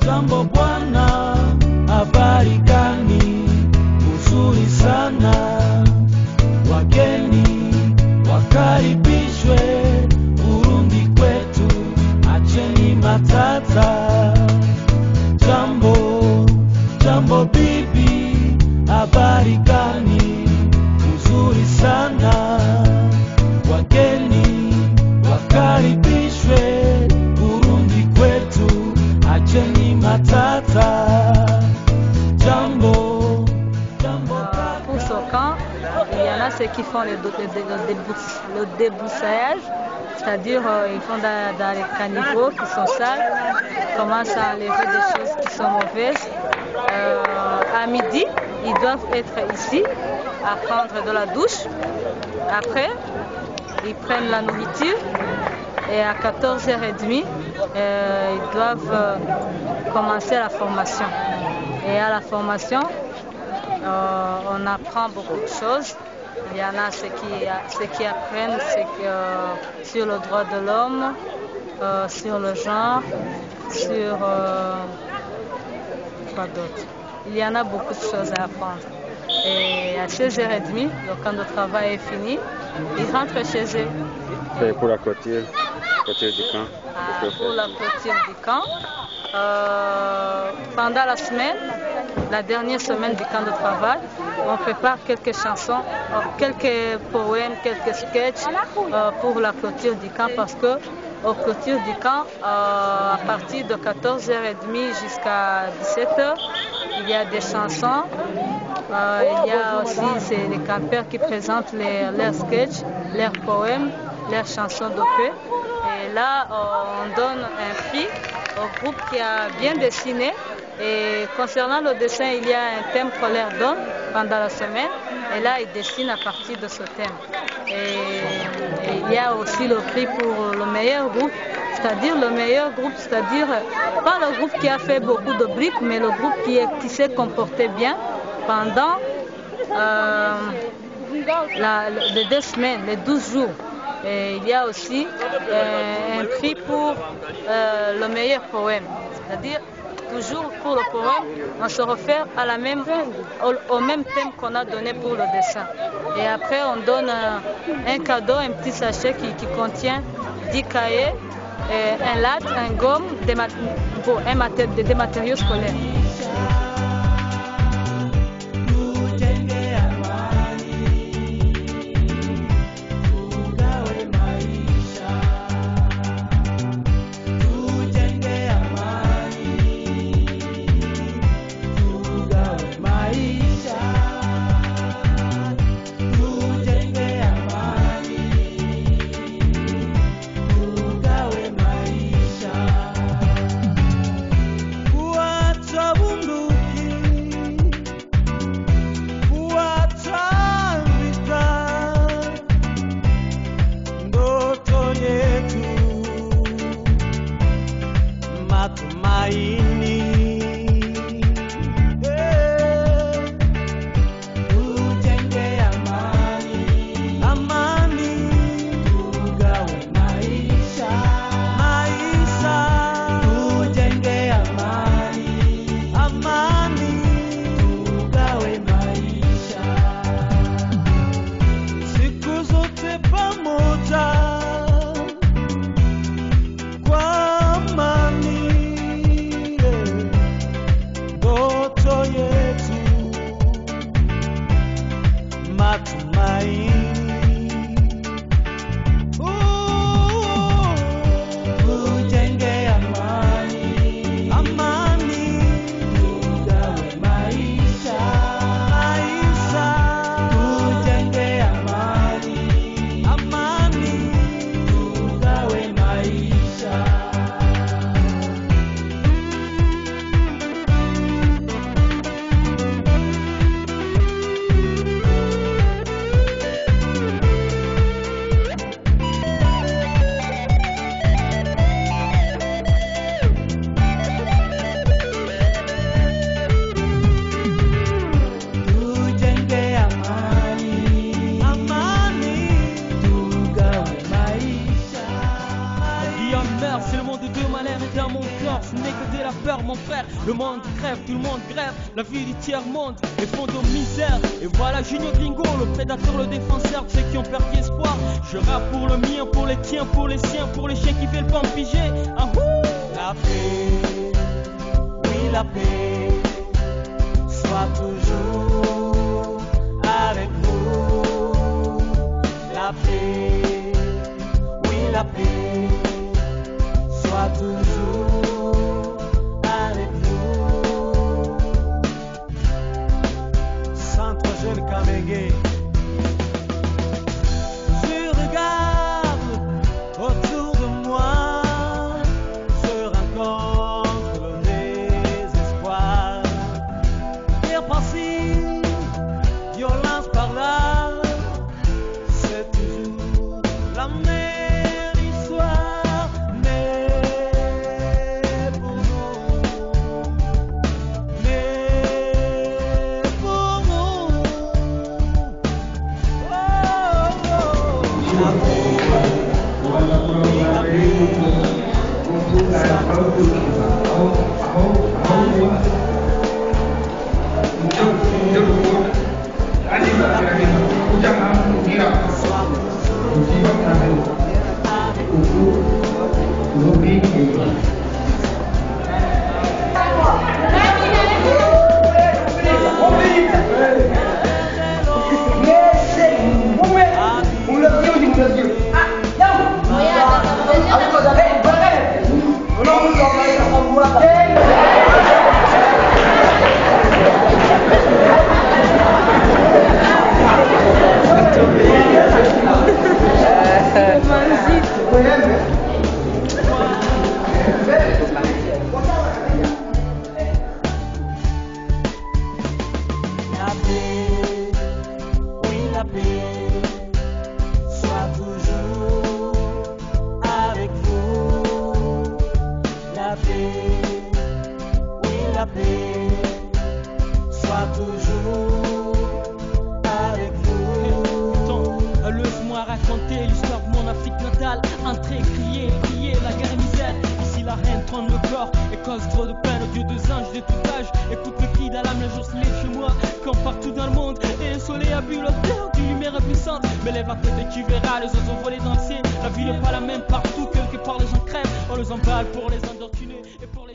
Jambo bwana, habari gani? Uzuri sana, wageni wakaribishwe Burundi kwetu, acheni matata. Jambo bibi, habari gani? Uzuri sana, wageni wakaribishwe Burundi kwetu, acheni matata. Pour ce camp, il y en a ceux qui font le débroussaillage, c'est-à-dire ils font dans les caniveaux qui sont sales, ils commencent à enlever des choses qui sont mauvaises. À midi, ils doivent être ici à prendre de la douche. Après, ils prennent la nourriture et à 14h30, ils doivent commencer la formation. Et à la formation, on apprend beaucoup de choses. Il y en a ceux qui apprennent sur le droit de l'homme, sur le genre, sur quoi d'autre. Il y en a beaucoup de choses à apprendre. Et à 16h30, le camp de travail est fini. Ils rentrent chez eux. Et pour la clôture du camp? Pour la clôture du camp, pendant la semaine, la dernière semaine du camp de travail, on prépare quelques chansons, quelques poèmes, quelques sketchs pour la clôture du camp, parce que aux clôtures du camp, à partir de 14h30 jusqu'à 17h, il y a des chansons. Il y a aussi les campeurs qui présentent leurs sketchs, leurs poèmes, leurs chansons de paix. Et là, on donne un prix au groupe qui a bien dessiné. Et concernant le dessin, il y a un thème qu'on leur donne pendant la semaine. Et là, ils dessinent à partir de ce thème. Et il y a aussi le prix pour le meilleur groupe. C'est-à-dire le meilleur groupe, c'est-à-dire pas le groupe qui a fait beaucoup de briques, mais le groupe qui s'est comporté bien pendant les 2 semaines, les 12 jours. Et il y a aussi un prix pour le meilleur poème. C'est-à-dire, toujours pour le poème, on se réfère au même thème qu'on a donné pour le dessin. Et après, on donne un cadeau, un petit sachet qui contient 10 cahiers, un latte, un gomme, des matériaux scolaires. frère. Le monde crève, tout le monde grève, la vie du tiers-monde est fondée aux misères. Et voilà Junior Gringo, le prédateur, le défenseur de ceux qui ont perdu espoir. Je rappe pour le mien, pour les tiens, pour les siens, pour les chiens qui veulent pas me piger. Ah, la paix, oui la paix, soit toujours avec nous. La paix, oui la paix, soit toujours avec nous. Centre Jeune Kamenge. Je regarde autour de moi, je rencontre le désespoir. Guerre par-ci, violence par-là, c'est toujours la même histoire. Mais pour nous, la paix, soit toujours avec vous. La paix, oui la paix, soit toujours avec vous. Laisse-moi raconter l'histoire de mon Afrique natale. Entrer, crier, prier, la guerre et misère. Ici la reine prend le corps et cause trop de peine au Dieu des anges de tout âge. Écoute le cri d'Alam, le jour se lève chez moi, comme partout dans le monde. Et le soleil a bu la terre d'une lumière puissante. Mais lève à côté, tu verras les oiseaux voler dans le ciel. La vie n'est pas la même partout, quelque part les gens crèvent. On les emballe pour les endortuner et pour les